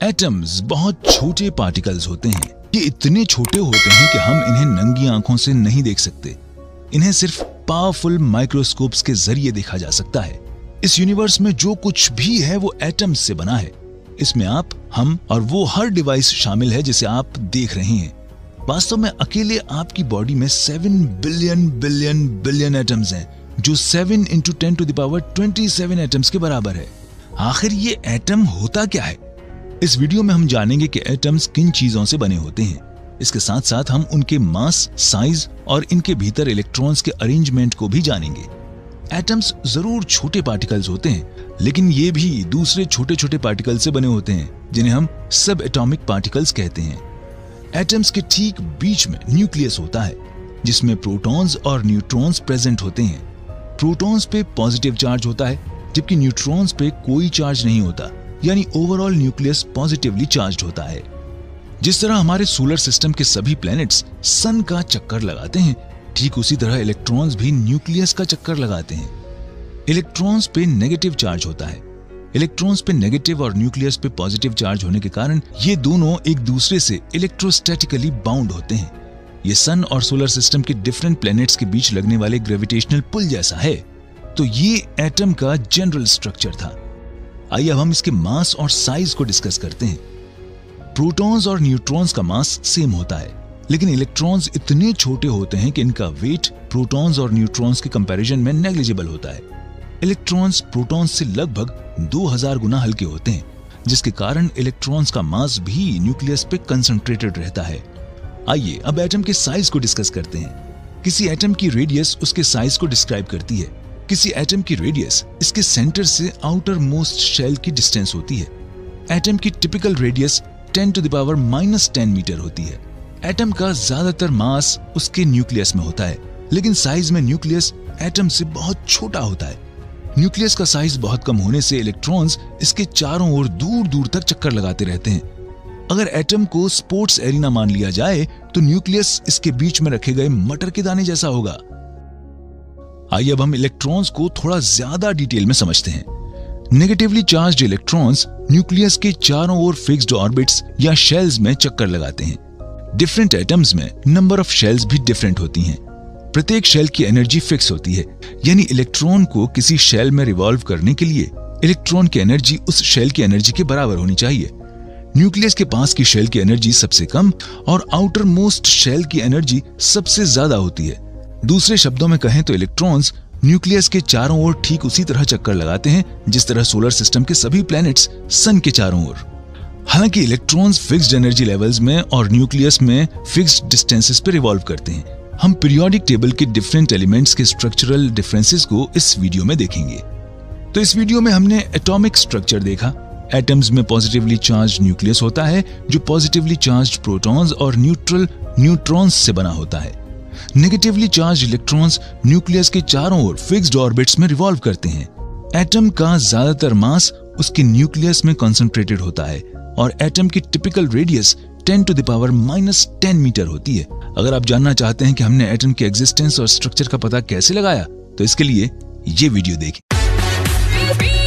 Atoms बहुत छोटे particles होते हैं। ये इतने छोटे होते हैं कि हम इन्हें नंगी आंखों से नहीं देख सकते। इन्हें सिर्फ पावरफुल माइक्रोस्कोप्स के जरिए देखा जा सकता है। इस यूनिवर्स में जो कुछ भी है वो एटम्स से बना है। इसमें आप, हम और वो हर डिवाइस शामिल है जिसे आप देख रहे हैं। वास्तव में अकेले आपकी बॉडी में 7 बिलियन बिलियन बिलियन एटम्स हैं, जो 7 × 10⁻27 एटम्स के बराबर है। आखिर ये एटम होता क्या है? इस वीडियो में हम जानेंगे कि एटम्स किन चीजों से बने होते हैं। इसके साथ साथ हम उनके मास, साइज और इनके भीतर इलेक्ट्रॉन्स के अरेंजमेंट को भी जानेंगे। एटम्स जरूर छोटे पार्टिकल्स होते हैं, लेकिन ये भी दूसरे छोटे छोटे पार्टिकल से बने होते हैं जिन्हें हम सब एटॉमिक पार्टिकल्स कहते हैं। एटम्स के ठीक बीच में न्यूक्लियस होता है, जिसमें प्रोटॉन्स और न्यूट्रॉन्स प्रेजेंट होते हैं। प्रोटॉन्स पे पॉजिटिव चार्ज होता है, जबकि न्यूट्रॉन्स पे कोई चार्ज नहीं होता, यानी ओवरऑल न्यूक्लियस पॉजिटिवली चार्ज होता है। जिस तरह हमारे सोलर सिस्टम के सभी प्लैनेट्स सन का चक्कर लगाते हैं, ठीक उसी तरह इलेक्ट्रॉन्स भी न्यूक्लियस का चक्कर लगाते हैं। इलेक्ट्रॉन्स पे नेगेटिव चार्ज होता है। इलेक्ट्रॉन्स पे नेगेटिव और न्यूक्लियस पे पॉजिटिव चार्ज होने के कारण ये दोनों एक दूसरे से इलेक्ट्रोस्टैटिकली बाउंड होते हैं। ये सन और सोलर सिस्टम के डिफरेंट प्लैनेट्स के बीच लगने वाले ग्रेविटेशनल पुल जैसा है। तो ये एटम का जनरल स्ट्रक्चर था। आइए अब हम इसके मास और साइज को डिस्कस करते हैं। प्रोटॉन्स और न्यूट्रॉन्स का मास सेम होता है, लेकिन इलेक्ट्रॉन्स इतने छोटे होते हैं कि इनका वेट प्रोटॉन्स और न्यूट्रॉन्स के कंपैरिजन में नेग्लिजिबल होता है। इलेक्ट्रॉन्स प्रोटॉन्स से लगभग 2000 गुना हल्के होते हैं, जिसके कारण इलेक्ट्रॉन्स का मास भी न्यूक्लियस पे कंसंट्रेटेड रहता है। आइए अब एटम के साइज को डिस्कस करते हैं। किसी एटम की रेडियस उसके साइज को डिस्क्राइब करती है। किसी एटम की रेडियस इसके सेंटर से आउटर मोस्ट शेल की डिस्टेंस होती है। एटम की टिपिकल रेडियस 10⁻⁻10 मीटर होती है। एटम का ज्यादातर मास उसके न्यूक्लियस में होता है, लेकिन साइज में न्यूक्लियस एटम से बहुत छोटा होता है। न्यूक्लियस का साइज बहुत कम होने से इलेक्ट्रॉन्स इसके चारों ओर दूर दूर तक चक्कर लगाते रहते हैं। अगर एटम को स्पोर्ट्स एरिना मान लिया जाए तो न्यूक्लियस इसके बीच में रखे गए मटर के दाने जैसा होगा। आइए अब हम इलेक्ट्रॉन्स को थोड़ा ज्यादा डिटेल में समझते हैं। नेगेटिवली चार्ज्ड इलेक्ट्रॉन्स न्यूक्लियस के चारों ओर फिक्स्ड ऑर्बिट्स या शेल्स में चक्कर लगाते हैं। डिफरेंट एटम्स में नंबर ऑफ शेल्स भी डिफरेंट होती हैं। प्रत्येक शेल की एनर्जी फिक्स होती है, यानी इलेक्ट्रॉन को किसी शेल में रिवॉल्व करने के लिए इलेक्ट्रॉन की एनर्जी उस शेल की एनर्जी के बराबर होनी चाहिए। न्यूक्लियस के पास की शेल की एनर्जी सबसे कम और आउटर मोस्ट शेल की एनर्जी सबसे ज्यादा होती है। दूसरे शब्दों में कहें तो इलेक्ट्रॉन्स न्यूक्लियस के चारों ओर ठीक उसी तरह चक्कर लगाते हैं जिस तरह सोलर सिस्टम के सभी प्लैनेट्स सन के चारों ओर। हालांकि इलेक्ट्रॉन्स फिक्स्ड एनर्जी लेवल्स में और न्यूक्लियस में फिक्स्ड डिस्टेंसेस पे रिवॉल्व करते हैं। हम पीरियोडिक टेबल के डिफरेंट एलिमेंट्स के स्ट्रक्चरल डिफरेंसेस को इस वीडियो में देखेंगे। तो इस वीडियो में हमने एटॉमिक स्ट्रक्चर देखा। एटम्स में पॉजिटिवली चार्ज न्यूक्लियस होता है, जो पॉजिटिवली चार्ज प्रोटॉन्स और न्यूट्रल न्यूट्रॉन्स से बना होता है। नेगेटिवली चार्ज इलेक्ट्रॉन्स न्यूक्लियस के चारों ओर फिक्स्ड ऑर्बिट्स में रिवॉल्व करते हैं। एटम का ज्यादातर मास उसके न्यूक्लियस में कंसंट्रेटेड होता है और एटम की टिपिकल रेडियस 10⁻⁻10 मीटर होती है। अगर आप जानना चाहते हैं कि हमने एटम के एग्जिस्टेंस और स्ट्रक्चर का पता कैसे लगाया, तो इसके लिए ये वीडियो देखें।